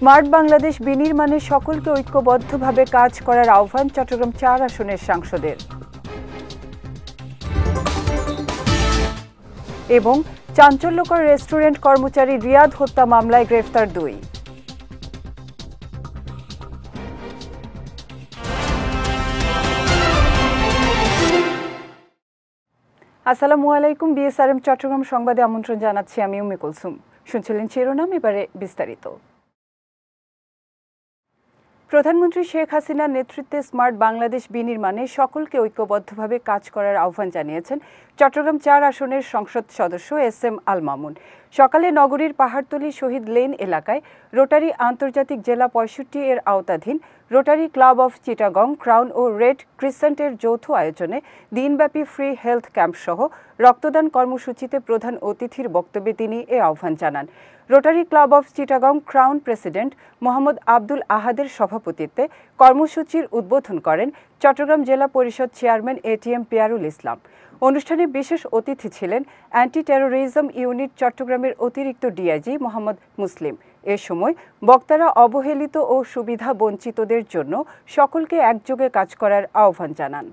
Smart Bangladesh বিনির্মাণে সকলকে ঐক্যবদ্ধভাবে কাজ করার আহ্বান চট্টগ্রাম ৪ আসনের সাংসদের। এবং চাঞ্চল্যকর রেস্টুরেন্ট কর্মচারী রিয়াদ হত্যা মামলায় গ্রেফতার ২। আসসালামু আলাইকুম। বিএসআরএম চট্টগ্রাম সংবাদে আমন্ত্রণ জানাচ্ছি আমি উম্মে কুলসুম। শুনছিলেন শিরোনাম, এবারে বিস্তারিত। প্রধানমন্ত্রী শেখ হাসিনার নেতৃত্বে স্মার্ট বাংলাদেশ বিনির্মাণে সকলকে ঐক্যবদ্ধভাবে কাজ করার আহ্বান জানিয়েছেন চট্টগ্রাম ৪ আসনের সংসদ সদস্য এস.এম. আল মামুন। সকালে নগরীর পাহাড়তলী শহীদ লেন এলাকায় রোটারি আন্তর্জাতিক জেলা ৬৫ এর আওতাধীন Rotary club of Chittagong, crown ও রেড ক্রিসেন্টের যৌথ আয়োজনে দিনব্যাপী ফ্রি হেলথ ক্যাম্প সহ রক্তদান কর্মসূচিতে প্রধান অতিথির বক্তব্যে তিনি এ আহ্বান জানান। Rotary club of Chittagong crown president Mohammad Abdul আহাদের সভাপতিত্বে কর্মসূচির উদ্বোধন করেন চট্টগ্রাম জেলা পরিষদ চেয়ারম্যান এটিএম পিয়ারুল ইসলাম। অনুষ্ঠানে বিশেষ অতিথি ছিলেন অ্যান্টি টেরোরিজম ইউনিট চট্টগ্রামের অতিরিক্ত ডিআইজি মোহাম্মদ মুসলিম। এ সময় বক্তারা অবহেলিত ও সুবিধা বঞ্চিতদের জন্য সকলকে একযোগে কাজ করার আহ্বান জানান।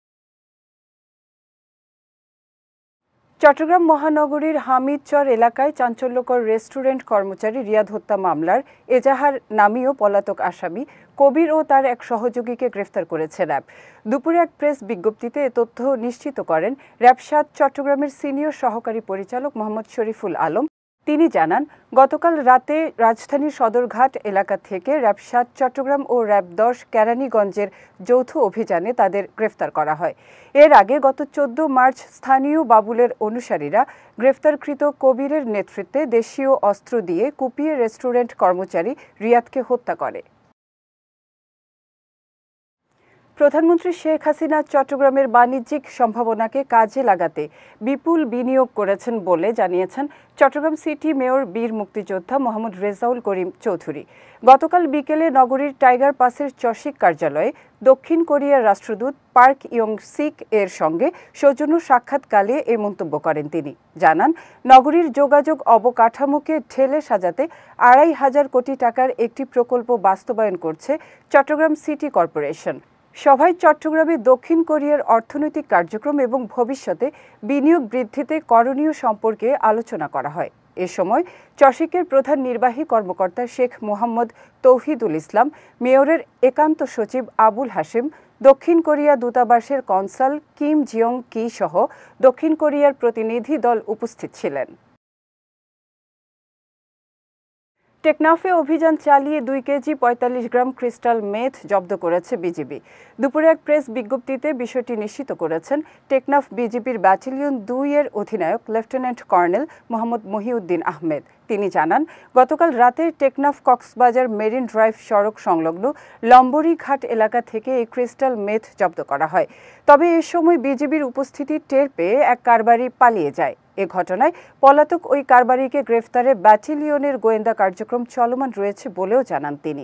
চট্টগ্রাম মহানগরীর হামিদচর এলাকায় চাঞ্চল্যকর রেস্টুরেন্ট কর্মচারী রিয়াদ হত্যা মামলার এজাহার নামীয় পলাতক আসামি কবির ও তার এক সহযোগীকে গ্রেফতার করেছে র্যাব। দুপুরে এক প্রেস বিজ্ঞপ্তিতে এ তথ্য নিশ্চিত করেন র্যাব ৭ চট্টগ্রামের সিনিয়র সহকারী পরিচালক মোহাম্মদ শরীফুল আলম। তিনি জানান, গতকাল রাতে রাজধানীর সদরঘাট এলাকা থেকে র্যাব ৭ চট্টগ্রাম ও র্যাব ১০ কেরানীগঞ্জের যৌথ অভিযানে তাদের গ্রেফতার করা হয়। এর আগে গত ১৪ মার্চ স্থানীয় বাবুলের অনুসারীরা গ্রেফতারকৃত কবিরের নেতৃত্বে দেশীয় অস্ত্র দিয়ে কুপিয়ে রেস্টুরেন্ট কর্মচারী রিয়াদকে হত্যা করে। প্রধানমন্ত্রী শেখ হাসিনা চট্টগ্রামের বাণিজ্যিক সম্ভাবনাকে কাজে লাগাতে বিপুল বিনিয়োগ করেছেন বলে জানিয়েছেন চট্টগ্রাম সিটি মেয়র বীর মুক্তিযোদ্ধা মোহাম্মদ রেজাউল করিম চৌধুরী। গতকাল বিকেলে নগরীর টাইগার পাসের চসিক কার্যালয়ে দক্ষিণ কোরিয়ার রাষ্ট্রদূত পার্ক ইয়ং সিক এর সঙ্গে সৌজন্য সাক্ষাৎকালে এ মন্তব্য করেন তিনি। জানান, নগরীর যোগাযোগ অবকাঠামোকে ঢেলে সাজাতে ২৫০০ কোটি টাকার একটি প্রকল্প বাস্তবায়ন করছে চট্টগ্রাম সিটি কর্পোরেশন। সভায় চট্টগ্রামে দক্ষিণ কোরিয়ার অর্থনৈতিক কার্যক্রম এবং ভবিষ্যতে বিনিয়োগ বৃদ্ধিতে করণীয় সম্পর্কে আলোচনা করা হয়। এ সময় চসিকের প্রধান নির্বাহী কর্মকর্তা শেখ মোহাম্মদ তৌহিদুল ইসলাম, মেয়রের একান্ত সচিব আবুল হাশেম, দক্ষিণ কোরিয়া দূতাবাসের কনসাল কিম জিয়ং কি সহ দক্ষিণ কোরিয়ার প্রতিনিধি দল উপস্থিত ছিলেন। টেকনাফে অভিযান চালিয়ে ২ কেজি ৪৫ গ্রাম ক্রিস্টাল মেথ জব্দ করেছে বিজিবি। দুপুরে এক প্রেস বিজ্ঞপ্তিতে বিষয়টি নিশ্চিত করেছেন টেকনাফ বিজিবির ব্যাটালিয়ন ২ এর অধিনায়ক লেফটেন্যান্ট কর্নেল মোহাম্মদ মহিউদ্দিন আহমেদ। তিনি জানান, গতকাল রাতে টেকনাফ কক্সবাজার মেরিন ড্রাইভ সড়ক সংলগ্ন লম্বরি ঘাট এলাকা থেকে এই ক্রিস্টাল মেথ জব্দ করা হয়। তবে এ সময় বিজিবির উপস্থিতি টের পেয়ে এক কারবারি পালিয়ে যায়। এ ঘটনায় পলাতক ওই কারবারিকে গ্রেফতারে ব্যাটালিয়নের গোয়েন্দা কার্যক্রম চলমান রয়েছে বলেও জানান তিনি।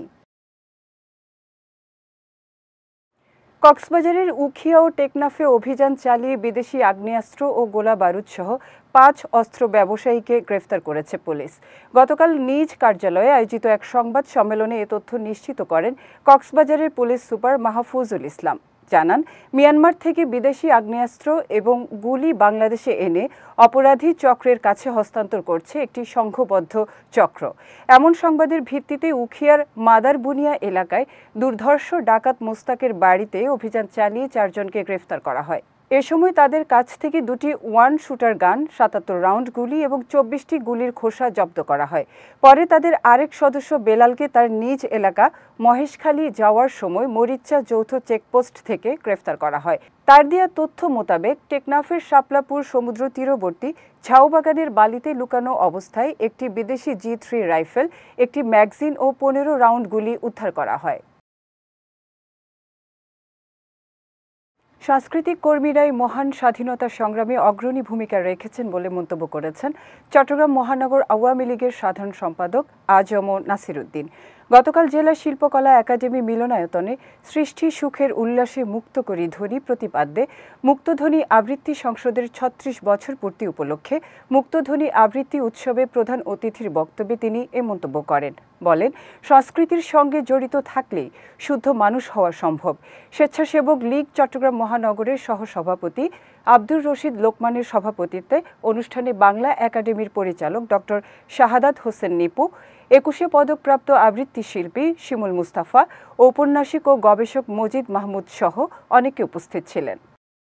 কক্সবাজারের উখিয়া ও টেকনাফে অভিযান চালিয়ে বিদেশি আগ্নেয়াস্ত্র ও গোলা বারুদ সহ ৫ অস্ত্র ব্যবসায়ীকে গ্রেফতার করেছে পুলিশ। গতকাল নিজ কার্যালয়ে আয়োজিত এক সংবাদ সম্মেলনে এ তথ্য নিশ্চিত করেন কক্সবাজারের পুলিশ সুপার মাহফুজুল ইসলাম। জানান, মিয়ানমার থেকে বিদেশি আগ্নেয়াস্ত্র এবং গুলি বাংলাদেশে এনে অপরাধী চক্রের কাছে হস্তান্তর করছে একটি সংঘবদ্ধ চক্র। এমন সংবাদের ভিত্তিতে উখিয়ার মাদারবুনিয়া এলাকায় দুর্ধর্ষ ডাকাত মোস্তাকের বাড়িতে অভিযান চালিয়ে ৪ জনকে গ্রেফতার করা হয়। এ সময় তাদের কাছ থেকে ২টি ওয়ান শুটার গান, ৭৭ রাউন্ড গুলি এবং ২৪টি গুলির খোসা জব্দ করা হয়। পরে তাদের আরেক সদস্য বেলালকে তার নিজ এলাকা মহেশখালী যাওয়ার সময় মরিচ্চা যৌথ চেকপোস্ট থেকে গ্রেফতার করা হয়। তার দেয়া তথ্য মোতাবেক টেকনাফের শাপলাপুর সমুদ্র তীরবর্তী ঝাউবাগানের বালিতে লুকানো অবস্থায় একটি বিদেশি G3 রাইফেল, একটি ম্যাগজিন ও ১৫ রাউন্ড গুলি উদ্ধার করা হয়। সাংস্কৃতিক কর্মীরাই মহান স্বাধীনতা সংগ্রামে অগ্রণী ভূমিকা রেখেছেন বলে মন্তব্য করেছেন চট্টগ্রাম মহানগর আওয়ামী লীগের সাধারণ সম্পাদক আ.জ.ম নাসির উদ্দিন। গতকাল জেলা শিল্পকলা একাডেমি মিলনায়তনে সৃষ্টি সুখের উল্লাসে মুক্তকরী ধ্বনি প্রতিপাদ্যে মুক্তধ্বনি আবৃত্তি সংসদের ৩৬ বছর পূর্তি উপলক্ষে মুক্তধ্বনি আবৃত্তি উৎসবে প্রধান অতিথির বক্তব্যে তিনি এ মন্তব্য করেন। বলেন, সংস্কৃতির সঙ্গে জড়িত থাকলেই শুদ্ধ মানুষ হওয়া সম্ভব। স্বেচ্ছাসেবক লীগ চট্টগ্রাম মহানগরের সহসভাপতি আব্দুর রশিদ লোকমানের সভাপতিত্বে অনুষ্ঠানে বাংলা একাডেমির পরিচালক ডক্টর শাহাদাত হোসেন নিপু, ২১শে পদকপ্রাপ্ত আবৃত্তি শিল্পী শিমুল মুস্তাফা, ঔপন্যাসিক ও গবেষক মজিদ মাহমুদ সহ অনেকে উপস্থিত ছিলেন।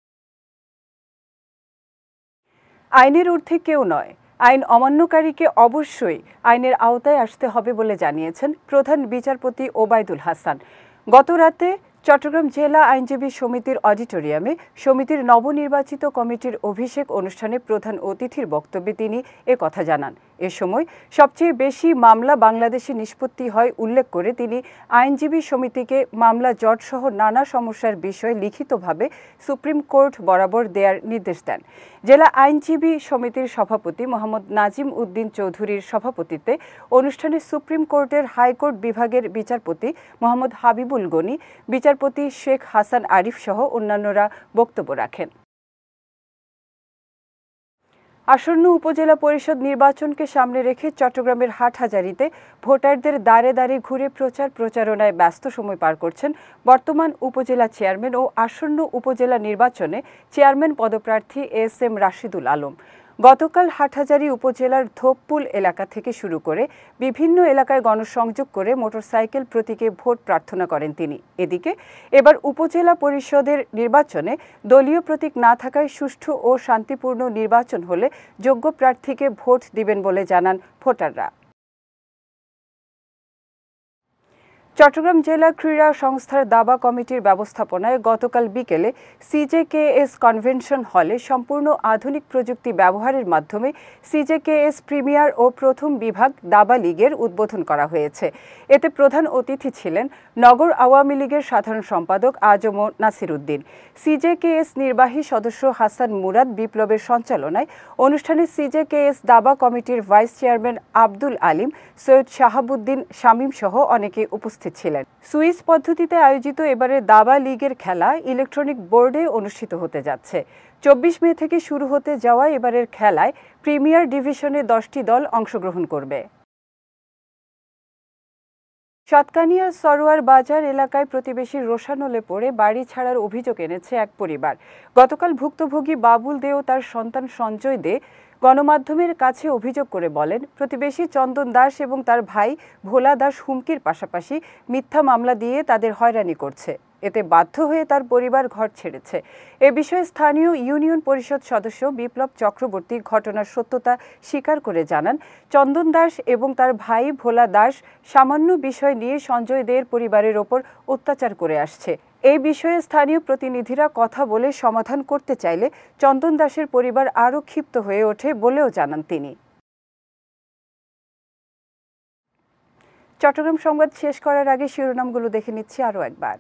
আইনের ঊর্ধ্বে কেউ নয়, আইন অমান্যকারীকে অবশ্যই আইনের আওতায় আসতে হবে বলে জানিয়েছেন প্রধান বিচারপতি ওবায়দুল হাসান। গতরাতে চট্টগ্রাম জেলা আইনজীবী সমিতির অডিটোরিয়ামে সমিতির নবনির্বাচিত কমিটির অভিষেক অনুষ্ঠানে প্রধান অতিথির বক্তব্যে তিনি কথা জানান। এ সময় সবচেয়ে বেশি মামলা বাংলাদেশে নিষ্পত্তি হয় উল্লেখ করে তিনি আইনজীবী সমিতিকে মামলা জটসহ নানা সমস্যার বিষয়ে লিখিতভাবে সুপ্রিম কোর্ট বরাবর দেওয়ার নির্দেশ দেন। জেলা আইনজীবী সমিতির সভাপতি মোহাম্মদ নাজিম উদ্দিন চৌধুরীর সভাপতিত্বে অনুষ্ঠানে সুপ্রিম কোর্টের হাইকোর্ট বিভাগের বিচারপতি মোহাম্মদ হাবিবুল গনি, বিচারপতি শেখ হাসান আরিফ সহ অন্যান্যরা বক্তব্য রাখেন। আসন্ন উপজেলা পরিষদ নির্বাচনকে সামনে রেখে চট্টগ্রামের হাটহাজারীতে ভোটারদের দাঁড়ে দাঁড়ে ঘুরে প্রচারণায় ব্যস্ত সময় পার করছেন বর্তমান উপজেলা চেয়ারম্যান ও আসন্ন উপজেলা নির্বাচনে চেয়ারম্যান পদপ্রার্থী এস.এম. রাশিদুল আলম। গতকাল হাটহাজারী উপজেলার ধোপপুল এলাকা থেকে শুরু করে বিভিন্ন এলাকায় গণসংযোগ করে মোটরসাইকেল প্রতীকে ভোট প্রার্থনা করেন তিনি। এদিকে এবার উপজেলা পরিষদের নির্বাচনে দলীয় প্রতীক না থাকায় সুষ্ঠু ও শান্তিপূর্ণ নির্বাচন হলে যোগ্য প্রার্থীকে ভোট দিবেন বলে জানান ভোটাররা। চট্টগ্রাম জেলা ক্রীড়া সংস্থার দাবা কমিটির ব্যবস্থাপনায় গতকাল বিকেলে সিজেকেএস কনভেনশন হলে সম্পূর্ণ আধুনিক প্রযুক্তি ব্যবহারের মাধ্যমে সিজেকেএস প্রিমিয়ার ও প্রথম বিভাগ দাবা লীগের উদ্বোধন করা হয়েছে। এতে প্রধান অতিথি ছিলেন নগর আওয়ামী লীগের সাধারণ সম্পাদক আ.জ.ম নাসির উদ্দিন। সিজেকেএস নির্বাহী সদস্য হাসান মুরাদ বিপ্লবের সঞ্চালনায় অনুষ্ঠানে সিজেকেএস দাবা কমিটির ভাইস চেয়ারম্যান আব্দুল আলিম, সৈয়দ শাহাবুদ্দিন শামীম সহ অনেকে উপস্থিত ছিলেন। সুইস পদ্ধতিতে আয়োজিত এবারের দাবা লীগের খেলা ইলেকট্রনিক বোর্ডে অনুষ্ঠিত হতে যাচ্ছে। ২৪ মে থেকে শুরু হতে যাওয়া এবারের খেলায় প্রিমিয়ার ডিভিশনে ১০টি দল অংশগ্রহণ করবে। সাতকানিয়ার সরোয়ার বাজার এলাকায় প্রতিবেশীর রোষানলে পড়ে বাড়ি ছাড়ার অভিযোগ এনেছে এক পরিবার। গতকাল ভুক্তভোগী বাবুল দে ও তার সন্তান সঞ্জয় দে গণমাধ্যমের কাছে অভিযোগ করে বলেন, প্রতিবেশী চন্দন দাস এবং তার ভাই ভোলা দাস হুমকির পাশাপাশি মিথ্যা মামলা দিয়ে তাদের হয়রানি করছে। এতে বাধ্য হয়ে তার পরিবার ঘর ছেড়েছে। এ বিষয়ে স্থানীয় ইউনিয়ন পরিষদ সদস্য বিপ্লব চক্রবর্তী ঘটনার সত্যতা স্বীকার করে জানান, চন্দন দাস এবং তার ভাই ভোলা দাস সামান্য বিষয় নিয়ে সঞ্জয় দের পরিবারের ওপর অত্যাচার করে আসছে। এই বিষয়ে স্থানীয় প্রতিনিধিরা কথা বলে সমাধান করতে চাইলে চন্দন দাসের পরিবার আরও ক্ষিপ্ত হয়ে ওঠে বলেও জানান তিনি। চট্টগ্রাম সংবাদ শেষ করার আগে শিরোনামগুলো দেখে নিচ্ছি আরও একবার।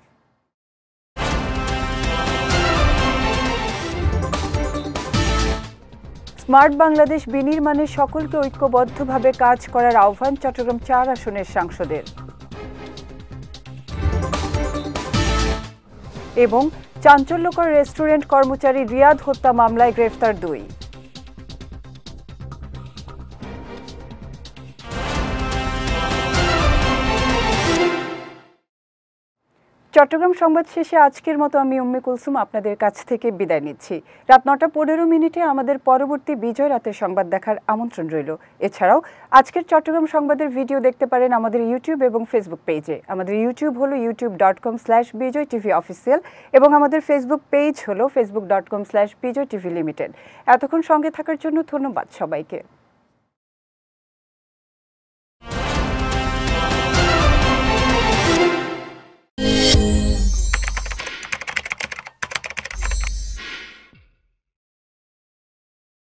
স্মার্ট বাংলাদেশ বিনির্মাণে সকলকে ঐক্যবদ্ধভাবে কাজ করার আহ্বান চট্টগ্রাম ৪ আসনের সাংসদের। এবং চাঞ্চল্যকর রেস্টুরেন্ট কর্মচারী রিয়াদ হত্যা মামলায় গ্রেফতার ২। চট্টগ্রাম সংবাদ শেষে আজকের মতো আমি উম্মে কুলসুম আপনাদের কাছ থেকে বিদায় নিচ্ছি। রাত ৯টা ১৫ আমাদের পরবর্তী বিজয় রাতের সংবাদ দেখার আমন্ত্রণ রইল। এছাড়াও আজকের চট্টগ্রাম সংবাদের ভিডিও দেখতে পারেন আমাদের ইউটিউব এবং ফেসবুক পেজে। আমাদের ইউটিউব হলো youtube.com/bijoytvofficial এবং আমাদের ফেসবুক পেজ হলো facebook.com/bijoytvlimited। এতক্ষণ সঙ্গে থাকার জন্য ধন্যবাদ সবাইকে।